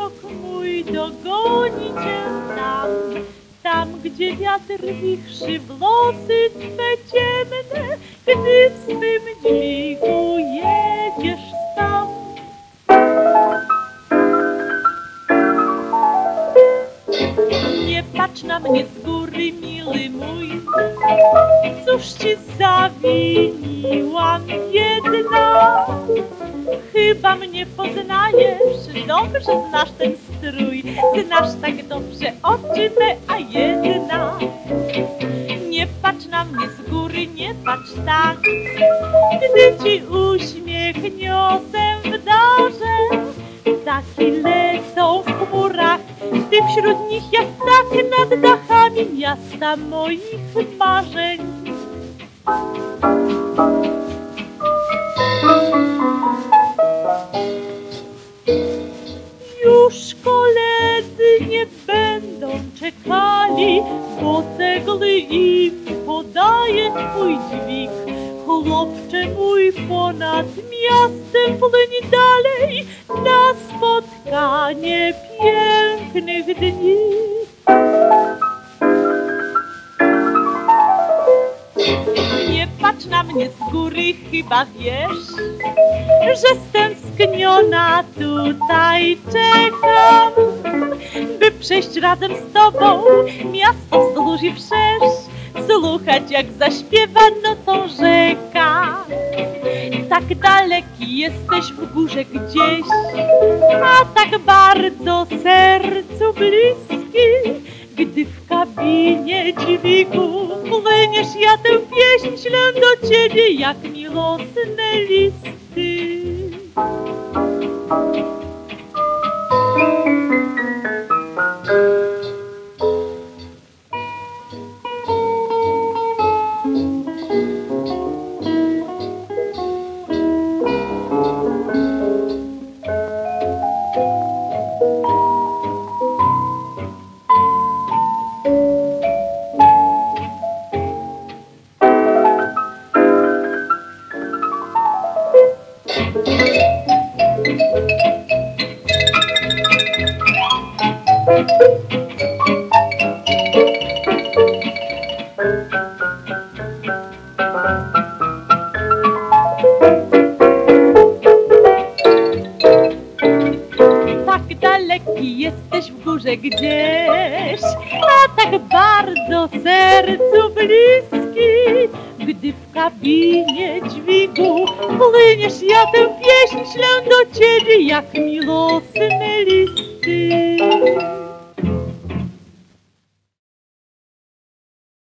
wzrok mój dogoni cię tam, tam, gdzie wiatr wichrzy włosy twe ciemne, gdy w swym dźwigu jedziesz tam. Nie patrz na mnie z góry, miły mój, cóż ci zawiniłam jedna? Chyba mnie poznajesz, dobrze znasz ten strój, znasz tak dobrze oczy me, a jedna. Nie patrz na mnie z góry, nie patrz tak, gdy ci uśmiech niosę w darze. Ptaki lecą w chmurach, ty wśród nich jak ptak nad dachami miasta moich marzeń. Już koledzy nie będą czekali, bo cegły im podaje twój dźwig. Chłopcze mój, ponad miastem płyń dalej na spotkanie pięknych dni. Nie patrz na mnie z góry, chyba wiesz, że stęskniona tutaj czekam, by przejść razem z tobą miasto wzdłuż i wszerz, słuchać jak zaśpiewa nocą rzeka. Tak daleki jesteś w górze gdzieś, a tak bardzo sercu bliski. Gdy w kabinie dźwigu płyniesz, ja tę pieśń ślę do ciebie jak miłosne listy. Tak daleki jesteś w górze gdzieś, a tak bardzo sercu bliski. Gdy w kabinie dźwigu płyniesz, ja tę pieśń ślę do ciebie jak miłosny list.